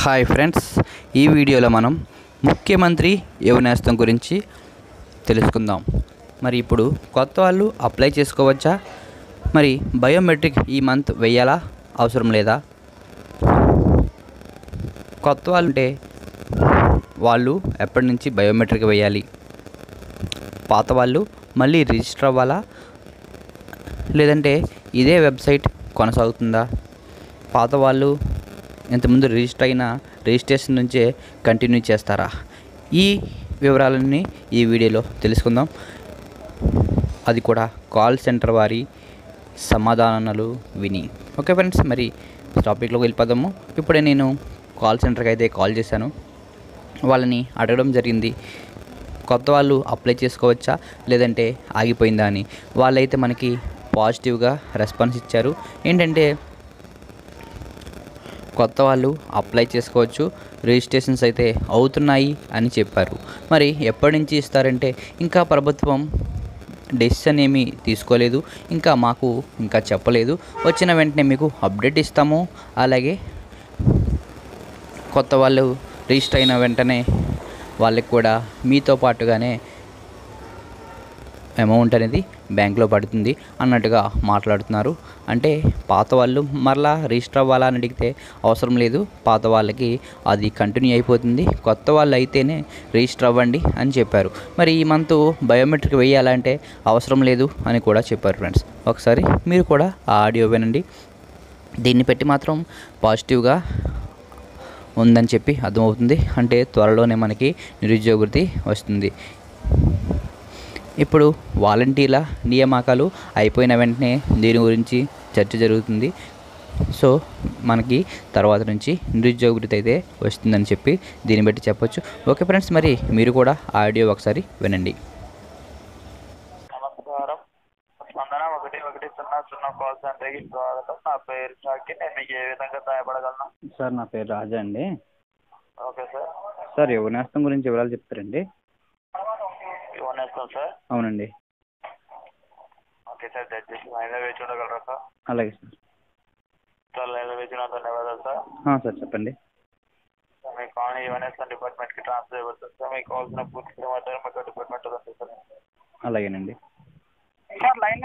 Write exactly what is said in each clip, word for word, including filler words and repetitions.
Hi friends, ఈ వీడియోలో మనం ముఖ్యమంత్రి యువ నేస్తం గురించి తెలుసుకుందాం. మరి ఇప్పుడు కొత్త వాళ్ళు అప్లై చేసుకోవచ్చా? మరి బయోమెట్రిక్ ఈ మంత్ వేయాలా, అవసరం లేదా? కొత్త వాళ్ళు అంటే వాళ్ళు ఎప్పటి నుంచి బయోమెట్రిక్ వేయాలి? పాత వాళ్ళు మళ్ళీ రిజిస్టర్ అవ్వాలా, లేదంటే ఇదే వెబ్సైట్ కొనసాగుతుందా? పాత వాళ్ళు ఇంతకుముందు రిజిస్టర్ అయిన రిజిస్ట్రేషన్ నుంచే కంటిన్యూ చేస్తారా? ఈ వివరాలన్నీ ఈ వీడియోలో తెలుసుకుందాం. అది కూడా కాల్ సెంటర్ వారి సమాధానాలు విని. ఓకే ఫ్రెండ్స్, మరి టాపిక్లోకి వెళ్ళిపోదాము. ఇప్పుడే నేను కాల్ సెంటర్కి అయితే కాల్ చేశాను. వాళ్ళని అడగడం జరిగింది, కొత్త వాళ్ళు అప్లై చేసుకోవచ్చా లేదంటే ఆగిపోయిందా అని. వాళ్ళైతే మనకి పాజిటివ్గా రెస్పాన్స్ ఇచ్చారు. ఏంటంటే కొత్త వాళ్ళు అప్లై చేసుకోవచ్చు, రిజిస్ట్రేషన్స్ అయితే అవుతున్నాయి అని చెప్పారు. మరి ఎప్పటి నుంచి ఇస్తారంటే ఇంకా ప్రభుత్వం డెసిషన్ ఏమీ తీసుకోలేదు, ఇంకా మాకు ఇంకా చెప్పలేదు. వచ్చిన వెంటనే మీకు అప్డేట్ ఇస్తాము. అలాగే కొత్త వాళ్ళు రిజిస్టర్ అయిన వెంటనే వాళ్ళకి కూడా మీతో పాటుగానే అమౌంట్ అనేది బ్యాంక్లో పడుతుంది అన్నట్టుగా మాట్లాడుతున్నారు. అంటే పాత వాళ్ళు మరలా రిజిస్టర్ అవ్వాలా అని అడిగితే అవసరం లేదు, పాత వాళ్ళకి అది కంటిన్యూ అయిపోతుంది, కొత్త వాళ్ళు అయితేనే రిజిస్టర్ అవ్వండి అని చెప్పారు. మరి ఈ మంత్ బయోమెట్రిక్ వేయాలంటే అవసరం లేదు అని కూడా చెప్పారు. ఫ్రెండ్స్, ఒకసారి మీరు కూడా ఆ ఆడియో వినండి. దీన్ని పెట్టి మాత్రం పాజిటివ్గా ఉందని చెప్పి అర్థమవుతుంది. అంటే త్వరలోనే మనకి నిరుద్యోగ వృత్తి వస్తుంది. ఇప్పుడు వాలంటీర్ల నియామకాలు అయిపోయిన వెంటనే దీని గురించి చర్చ జరుగుతుంది. సో మనకి తర్వాత నుంచి నిరుద్యోగ వృత్తి అయితే వస్తుందని చెప్పి దీన్ని బట్టి చెప్పొచ్చు. ఓకే ఫ్రెండ్స్, మరి మీరు కూడా ఆడియో ఒకసారి వినండి. నమస్కారం, స్పందన ఒకటి ఒకటి సున్నా సున్నా కాల్ సెంటర్కి స్వాగతం. నా పేరు షాకి. నేను మీకు ఏ విధంగా సహాయపడగలను? సార్, నా పేరు రాజా అండి. Okay sir. సార్, యువ నేస్తం గురించి వివరాలు చెప్తారండి? ఇవ్వనేస్తాం సార్. అవునండి. ఓకే సార్, దయచేసి లైన్లో వేచి ఉండగలరా సార్? అలాగే సార్. సార్, లైన్లో వేచిన ధన్యవాదాలు సార్. సార్ చెప్పండి. సార్, మీ కాలనీ యువనేస్తం డిపార్ట్మెంట్కి ట్రాన్స్ఫర్ అయిపోతుంది సార్. మీకు కావాల్సిన పూర్తి సమాచారం మీకు డిపార్ట్మెంట్ వస్తుంది సార్. అలాగేనండి. సార్, లైన్లో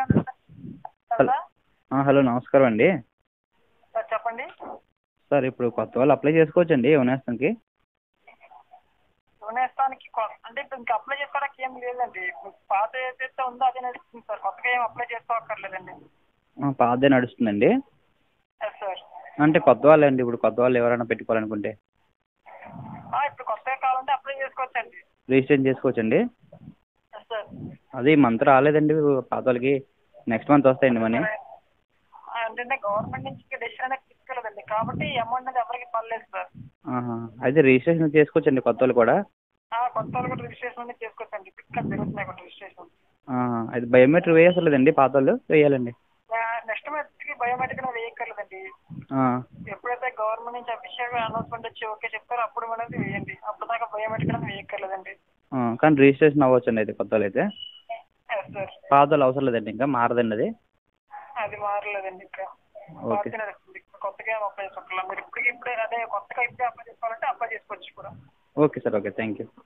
హలో, నమస్కారం అండి. సార్ చెప్పండి. సార్, ఇప్పుడు కొత్త వాళ్ళు అప్లై చేసుకోవచ్చండి యువ నేస్తంకి? యువనేస్తానికి అంటే ఇప్పుడు ఇంకా అప్లై చేసుకోవడానికి ఏం లేదండి. పాత ఏదైతే ఉందో అదే నడుస్తుంది సార్, కొత్తగా ఏం అప్లై చేసుకోవక్కర్లేదండి. పాతదే నడుస్తుందండి? Yes sir. అంటే కొత్త వాళ్ళు అండి, ఇప్పుడు కొత్త వాళ్ళు ఎవరైనా పెట్టుకోవాలనుకుంటే ఇప్పుడు కొత్తగా కావాలంటే అప్లై చేసుకోవచ్చండి, రిజిస్ట్రేషన్ చేసుకోవచ్చండి? Yes sir. అది ఈ మంత్ రాలేదండి పాత వాళ్ళకి, నెక్స్ట్ మంత్ వస్తాయండి మనీ. అంటే గవర్నమెంట్ నుంచి డెసిషన్ అనేది తీసుకోలేదండి, కాబట్టి అమౌంట్ అనేది ఎవరికి పర్లేదు సార్. అయితే రిజిస్ట్రేషన్ చేసుకోవచ్చండి కొత్త వాళ్ళు కూడా? కొత్త వాళ్ళు కూడా రిజిస్ట్రేషన్ అనేది చేసుకోవచ్చండి, ఇక్కడ జరుగుతున్నాయి కూడా రిజిస్ట్రేషన్. అది బయోమెట్రిక్ వేయలేదండి పాత వాళ్ళు? వేయాలండి. నెక్స్ట్ మంత్కి బయోమెట్రిక్ అనేది వేయక్కర్లేదండి. ఎప్పుడైతే గవర్నమెంట్ నుంచి అఫీషియల్ అనౌన్స్మెంట్ వచ్చి ఓకే చెప్తారో అప్పుడు అనేది వేయండి, అప్పుడు దాకా బయోమెట్రిక్ అనేది వేయక్కర్లేదండి. కానీ రిజిస్ట్రేషన్ అవ్వచ్చండి అయితే కొత్త వాళ్ళు అయితే? సార్, పాత వాళ్ళు అవసరం లేదండి, ఇంకా మారదండి అది? అది మారలేదండి, ఇంకా కొత్తగా ఏం అప్లై చేసుకోవాలి. మీరు ఇప్పటికి ఇప్పుడే అదే కొత్తగా ఇప్పుడే అప్లై చేసుకోవాలంటే అప్లై చేసుకోవచ్చు కూడా. Okay sir, okay, thank you.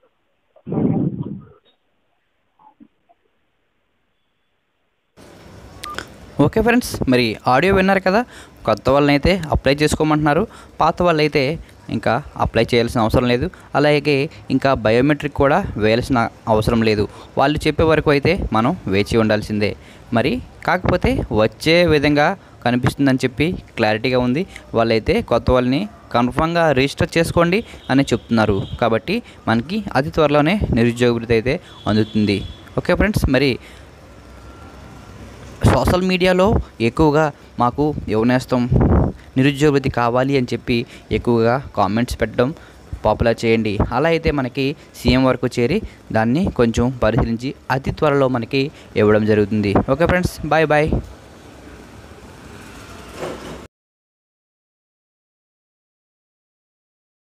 Okay friends, మరి ఆడియో విన్నారు కదా. కొత్త వాళ్ళని అయితే అప్లై చేసుకోమంటున్నారు, పాత వాళ్ళు అయితే ఇంకా అప్లై చేయాల్సిన అవసరం లేదు. అలాగే ఇంకా బయోమెట్రిక్ కూడా వేయాల్సిన అవసరం లేదు. వాళ్ళు చెప్పే వరకు అయితే మనం వేచి ఉండాల్సిందే. మరి కాకపోతే వచ్చే విధంగా కనిపిస్తుందని చెప్పి క్లారిటీగా ఉంది. వాళ్ళైతే కొత్త వాళ్ళని కన్ఫామ్గా రిజిస్టర్ చేసుకోండి అని చెప్తున్నారు. కాబట్టి మనకి అతి త్వరలోనే నిరుద్యోగ వృత్తి అయితే అందుతుంది. ఓకే ఫ్రెండ్స్, మరి సోషల్ మీడియాలో ఎక్కువగా మాకు యువ నేస్తం నిరుద్యోగ వృత్తి కావాలి అని చెప్పి ఎక్కువగా కామెంట్స్ పెట్టడం పాపులర్ చేయండి. అలా అయితే మనకి సీఎం వరకు చేరి దాన్ని కొంచెం పరిశీలించి అతి త్వరలో మనకి ఇవ్వడం జరుగుతుంది. Okay friends, bye bye.